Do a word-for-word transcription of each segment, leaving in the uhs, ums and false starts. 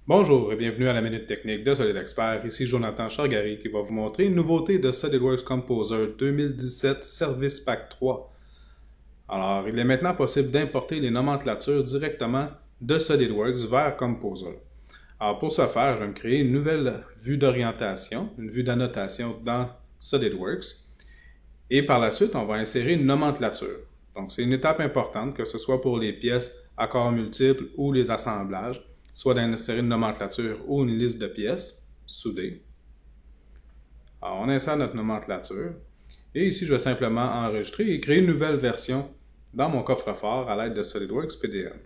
Bonjour et bienvenue à la Minute Technique de SolidExpert. Ici Jonathan Chargary qui va vous montrer une nouveauté de SolidWorks Composer deux mille dix-sept Service Pack trois. Alors, il est maintenant possible d'importer les nomenclatures directement de SolidWorks vers Composer. Alors, pour ce faire, je vais me créer une nouvelle vue d'orientation, une vue d'annotation dans SolidWorks. Et par la suite, on va insérer une nomenclature. Donc, c'est une étape importante, que ce soit pour les pièces à corps multiples ou les assemblages, soit d'insérer une nomenclature ou une liste de pièces soudées. Alors, on insère notre nomenclature. Et ici, je vais simplement enregistrer et créer une nouvelle version dans mon coffre-fort à l'aide de SolidWorks P D M.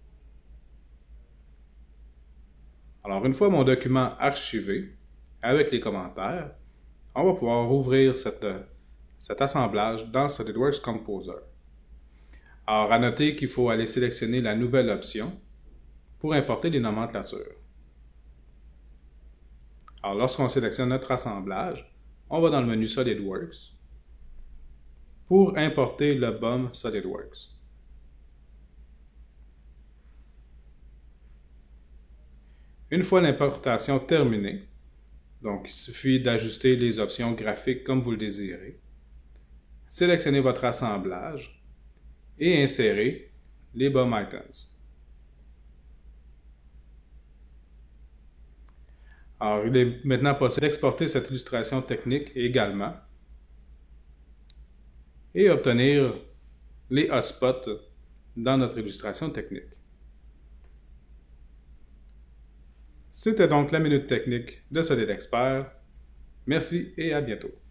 Alors, une fois mon document archivé, avec les commentaires, on va pouvoir ouvrir cette, cet assemblage dans SolidWorks Composer. Alors, à noter qu'il faut aller sélectionner la nouvelle option pour importer les nomenclatures. Alors, lorsqu'on sélectionne notre assemblage, on va dans le menu SolidWorks pour importer le B O M SolidWorks. Une fois l'importation terminée, donc il suffit d'ajuster les options graphiques comme vous le désirez, sélectionnez votre assemblage et insérez les B O M Items. Alors, il est maintenant possible d'exporter cette illustration technique également et obtenir les hotspots dans notre illustration technique. C'était donc la Minute Technique de SolidExpert. Merci et à bientôt.